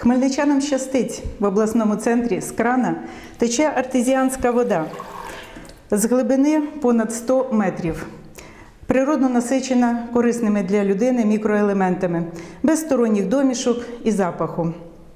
Хмельничанам щастить, в обласному центрі з крана тече артезіанська вода з глибини понад 100 метрів. Природно насичена корисними для людини мікроелементами, без сторонніх домішок і запаху.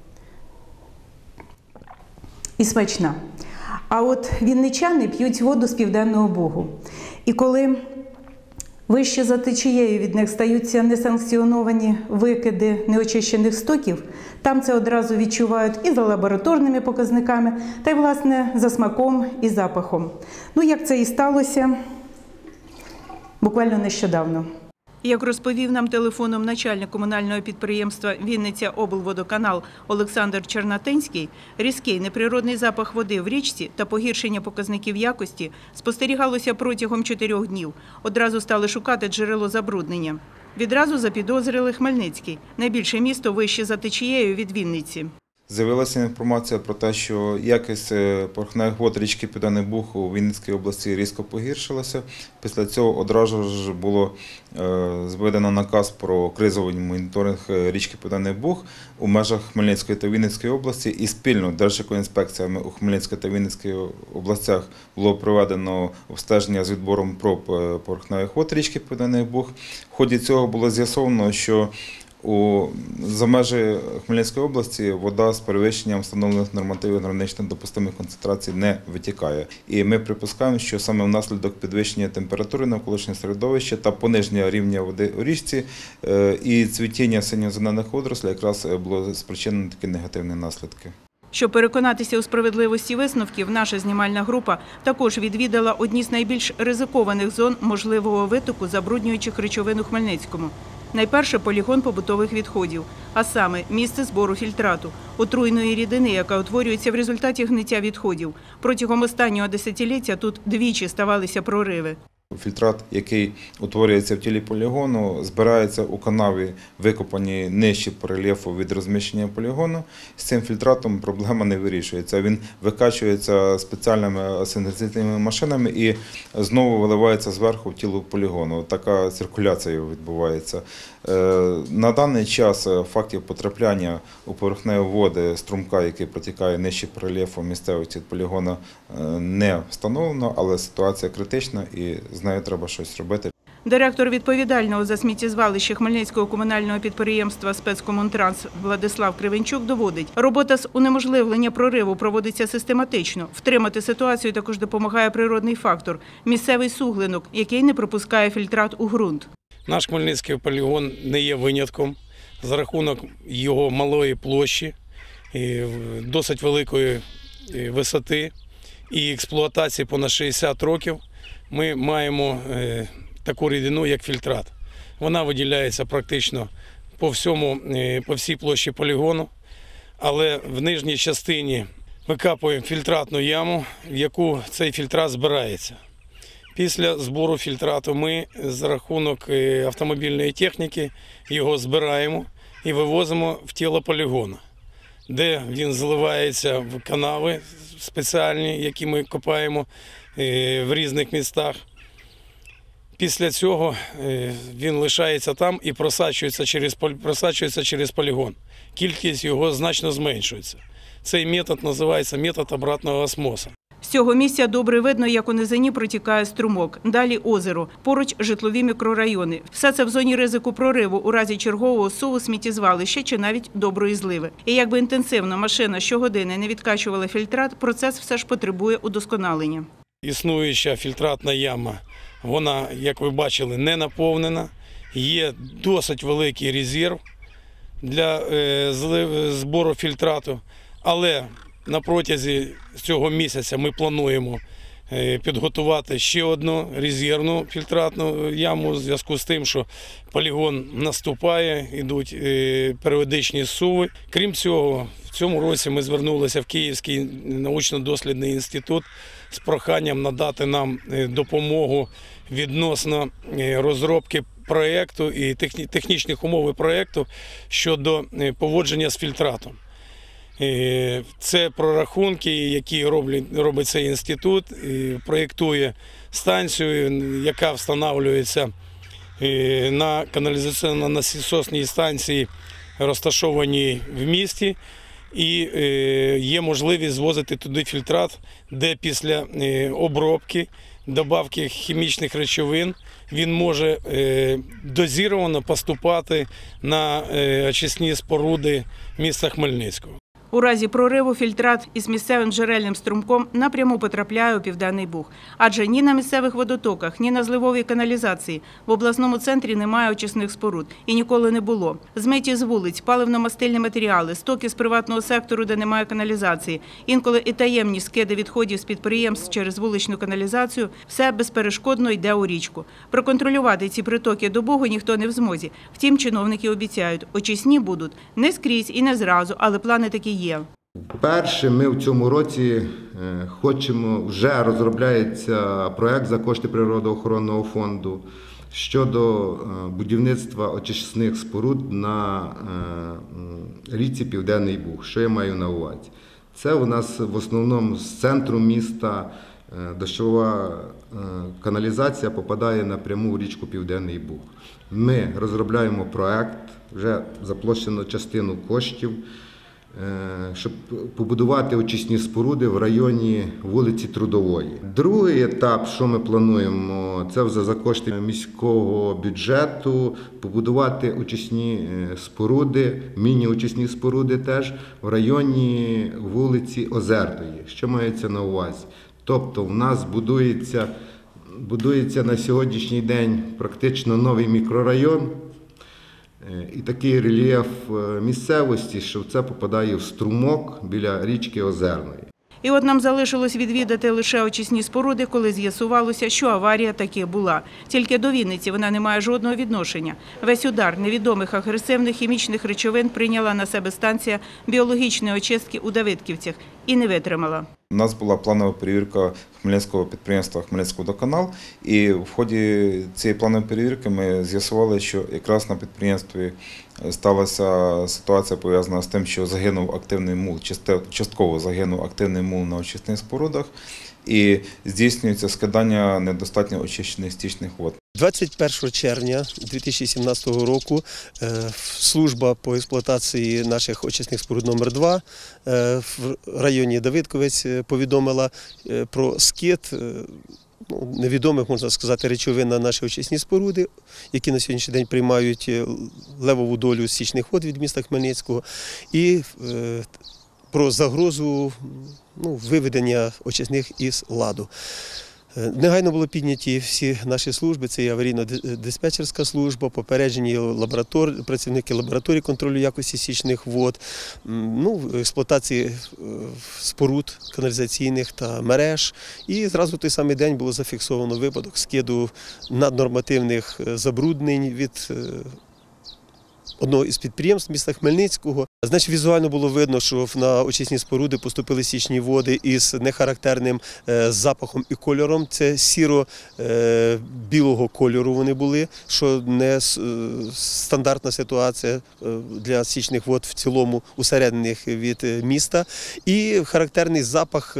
І смачна. А от вінничани п'ють воду з Південного Бугу. І коли вище за течією від них стаються несанкціоновані викиди неочищених стоків, там це одразу відчувають і за лабораторними показниками, та й, власне, за смаком і запахом. Ну, як це і сталося буквально нещодавно. Як розповів нам телефоном начальник комунального підприємства «Вінниця-облводоканал» Олександр Чернатинський, різкий неприродний запах води в річці та погіршення показників якості спостерігалося протягом 4 днів. Одразу стали шукати джерело забруднення. Відразу запідозрили Хмельницький – найбільше місто вище за течією від Вінниці. З'явилася інформація про те, що якість поверхневих вод річки Південний Буг у Вінницькій області різко погіршилася. Після цього одразу ж було зведено наказ про кризовий моніторинг річки Південний Буг у межах Хмельницької та Вінницької області. І спільно Держекоінспекціями у Хмельницькій та Вінницькій областях було проведено обстеження з відбором проб поверхневих вод річки Південний Буг. В ході цього було з'ясовано, що за межі Хмельницької області вода з перевищенням встановлених нормативів граничних допустимих концентрацій не витікає. І ми припускаємо, що саме внаслідок підвищення температури навколишнього середовища та пониження рівня води у річці і цвітіння синьо-зелених водорослей якраз було спричинено такі негативні наслідки. Щоб переконатися у справедливості висновків, наша знімальна група також відвідала одні з найбільш ризикованих зон можливого витоку забруднюючих речовин у Хмельницькому. Найперше – полігон побутових відходів, а саме місце збору фільтрату – отруйної рідини, яка утворюється в результаті гниття відходів. Протягом останнього десятиліття тут двічі ставалися прориви. Фільтрат, який утворюється в тілі полігону, збирається у канаві, викопаній нижче по рельєфу від розміщення полігону. З цим фільтратом проблема не вирішується. Він викачується спеціальними асенізаційними машинами і знову виливається зверху в тіло полігону. Така циркуляція відбувається. На даний час фактів потрапляння у поверхневі води струмка, який протікає нижче по рельєфу місцевості полігону, не встановлено, але ситуація критична і з нею треба щось робити. Директор відповідального за сміттєзвалище Хмельницького комунального підприємства «Спецкомунтранс» Владислав Кривенчук доводить, робота з унеможливлення прориву проводиться систематично. Втримати ситуацію також допомагає природний фактор – місцевий суглинок, який не пропускає фільтрат у ґрунт. Наш Хмельницький полігон не є винятком за рахунок його малої площі, досить великої висоти і експлуатації понад 60 років. Ми маємо таку рідину, як фільтрат. Вона виділяється практично по всій площі полігону, але в нижній частині викапуємо фільтратну яму, в яку цей фільтрат збирається. Після збору фільтрату ми за рахунок автомобільної техніки його збираємо і вивозимо в тіло полігону, де він зливається в канави спеціальні, які ми копаємо в різних містах. Після цього він лишається там і просачується через полігон. Кількість його значно зменшується. Цей метод називається метод обратного осмосу. З цього місця добре видно, як у низині протікає струмок. Далі озеро, поруч житлові мікрорайони. Все це в зоні ризику прориву у разі чергового зсуву сміттєзвалища чи навіть доброї зливи. І якби інтенсивно машина щогодини не відкачувала фільтрат, процес все ж потребує удосконалення. Існуюча фільтратна яма, вона, як ви бачили, не наповнена. Є досить великий резерв для збору фільтрату, але на протязі цього місяця ми плануємо підготувати ще одну резервну фільтратну яму в зв'язку з тим, що полігон наступає, йдуть періодичні зсуви. Крім цього, в цьому році ми звернулися в Київський научно-дослідний інститут з проханням надати нам допомогу відносно розробки проєкту і технічних умов проєкту щодо поводження з фільтратом. Це прорахунки, які робить цей інститут, проєктує станцію, яка встановлюється на каналізаційно-насосній станції розташовані в місті, і є можливість звозити туди фільтрат, де після обробки, добавки хімічних речовин він може дозіровано поступати на очисні споруди міста Хмельницького. У разі прориву фільтрат із місцевим джерельним струмком напряму потрапляє у Південний Буг. Адже ні на місцевих водотоках, ні на зливовій каналізації в обласному центрі немає очисних споруд. І ніколи не було. Змиті з вулиць, паливно-мастильні матеріали, стоки з приватного сектору, де немає каналізації, інколи і таємні скиди відходів з підприємств через вуличну каналізацію – все безперешкодно йде у річку. Проконтролювати ці притоки до Бугу ніхто не в змозі. Втім, чиновники обіцяють, очисні будуть не скрізь і не зразу, але плани такі є. Перше, ми в цьому році хочемо, вже розробляється проект за кошти Природоохоронного фонду щодо будівництва очисних споруд на річці Південний Буг. Що я маю на увазі? Це у нас в основному з центру міста дощова каналізація попадає напряму в річку Південний Буг. Ми розробляємо проект, вже заплощено частину коштів, щоб побудувати очисні споруди в районі вулиці Трудової. Другий етап, що ми плануємо, це вже за кошти міського бюджету, побудувати очисні споруди, міні-очисні споруди теж в районі вулиці Озерної. Що мається на увазі? Тобто в нас будується на сьогоднішній день практично новий мікрорайон, і такий рельєф місцевості, що це попадає в струмок біля річки Озерної. І от нам залишилось відвідати лише очисні споруди, коли з'ясувалося, що аварія таки була. Тільки до Вінниці вона не має жодного відношення. Весь удар невідомих агресивних хімічних речовин прийняла на себе станція біологічної очистки у Давидківцях і не витримала. У нас була планова перевірка хмельницького підприємства «Хмельницькводоканал», і в ході цієї планової перевірки ми з'ясували, що якраз на підприємстві сталася ситуація пов'язана з тим, що загинув активний мул, частково загинув активний мул на очисних спорудах, і здійснюється скидання недостатньо очищених стічних вод. 21 червня 2017 року служба по експлуатації наших очисних споруд номер 2 в районі Давидковець повідомила про скид невідомих, можна сказати, речовин на наші очисні споруди, які на сьогоднішній день приймають левову долю стічних вод від міста Хмельницького, і про загрозу виведення очисних із ладу. Негайно було підняті всі наші служби, це і аварійно-диспетчерська служба, попереджені працівники лабораторії контролю якості стічних вод, експлуатації споруд каналізаційних та мереж. І зразу в той самий день було зафіксовано випадок скиду наднормативних забруднень від одного із підприємств міста Хмельницького. Значить, візуально було видно, що на очисні споруди поступили стічні води із нехарактерним запахом і кольором. Це сіро-білого кольору вони були, що не стандартна ситуація для стічних вод в цілому усереднених від міста. І характерний запах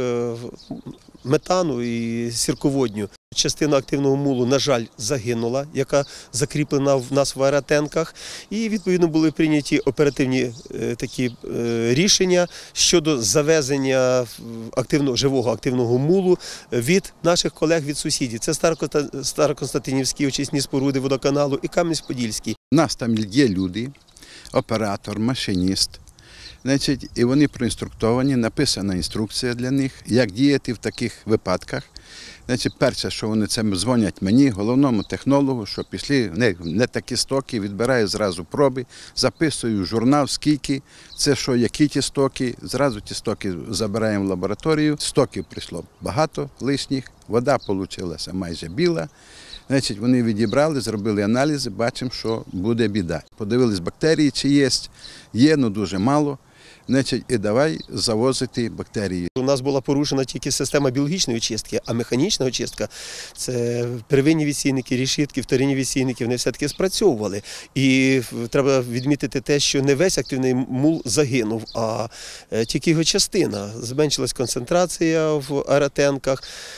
метану і сірководню. Частина активного мулу, на жаль, загинула, яка закріплена в нас в аеротенках. І, відповідно, були прийняті оперативні такі рішення щодо завезення живого активного мулу від наших колег, від сусідів. Це Староконстантинівські очисні споруди водоканалу і Кам'янець-Подільський. У нас там є люди, оператор, машиніст. І вони проінструктовані, написана інструкція для них, як діяти в таких випадках. Перше, що вони це дзвонять мені, головному технологу, що пішли не такі стоки, відбираю зразу проби, записую в журнал, скільки, це що, які ті стоки, зразу ті стоки забираємо в лабораторію. Стоків прийшло багато лишніх, вода вийшла майже біла. Вони відібрали, зробили аналізи, бачимо, що буде біда. Подивились бактерії, чи є, але дуже мало. І давай завозити бактерії. У нас була порушена тільки система біологічної очистки, а механічна очистка – це первинні відсійники, решітки, вторинні відсійники, вони все-таки спрацьовували. І треба відмітити те, що не весь активний мул загинув, а тільки його частина. Зменшилась концентрація в аеротенках.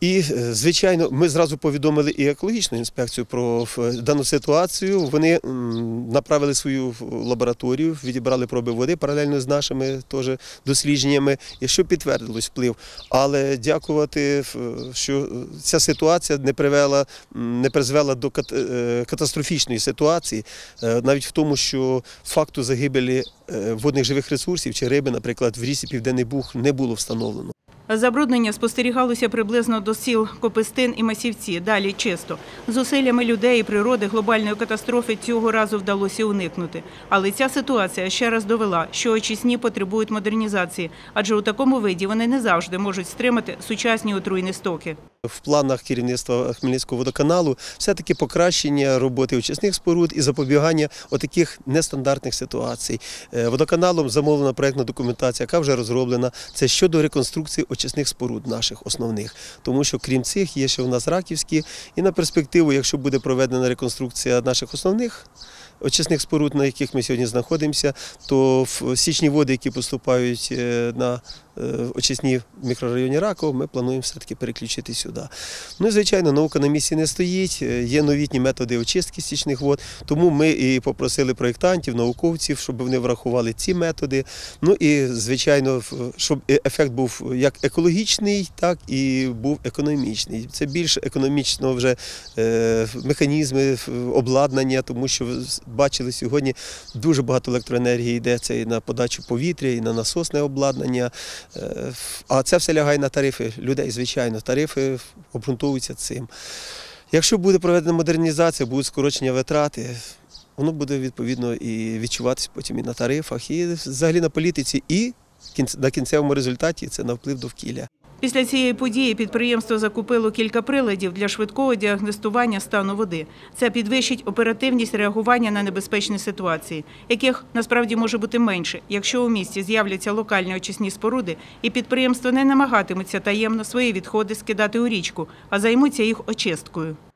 І, звичайно, ми зразу повідомили і екологічну інспекцію про дану ситуацію. Вони направили свою лабораторію, відібрали проби води паралельно з нашими теж дослідженнями, і що підтвердилось вплив. Але дякувати, що ця ситуація не призвела до катастрофічної ситуації, навіть в тому, що факту загибелі водних живих ресурсів чи риби, наприклад, в річці Південний Буг не було встановлено. Забруднення спостерігалося приблизно до сіл Копистин і Масівці, далі чисто. Зусиллями людей і природи глобальної катастрофи цього разу вдалося уникнути. Але ця ситуація ще раз довела, що очисні потребують модернізації, адже у такому виді вони не завжди можуть стримати сучасні отруйні стоки. В планах керівництва Хмельницького водоканалу все-таки покращення роботи очисних споруд і запобігання отаких нестандартних ситуацій. Водоканалом замовлена проєктна документація, яка вже розроблена. Це щодо реконструкції очисних споруд наших основних. Тому що крім цих є ще у нас раківські. І на перспективу, якщо буде проведена реконструкція наших основних очисних споруд, на яких ми сьогодні знаходимося, то в стічні води, які поступають на очисні в мікрорайоні Раково, ми плануємо все-таки переключити сюди. Ну і, звичайно, наука на місці не стоїть, є новітні методи очистки стічних вод, тому ми і попросили проєктантів, науковців, щоб вони врахували ці методи. Ну і, звичайно, щоб ефект був як екологічний, так і був економічний. Це більш економічно вже механізми, обладнання, тому що бачили сьогодні, дуже багато електроенергії йде це і на подачу повітря, і на насосне обладнання. А це все лягає на тарифи людей, звичайно, тарифи обґрунтовуються цим. Якщо буде проведена модернізація, будуть скорочення витрати, воно буде відповідно і відчуватися потім і на тарифах, і взагалі на політиці, і на кінцевому результаті це на вплив довкілля. Після цієї події підприємство закупило кілька приладів для швидкого діагностування стану води. Це підвищить оперативність реагування на небезпечні ситуації, яких насправді може бути менше, якщо у місті з'являться локальні очисні споруди і підприємство не намагатиметься таємно свої відходи скидати у річку, а займуться їх очисткою.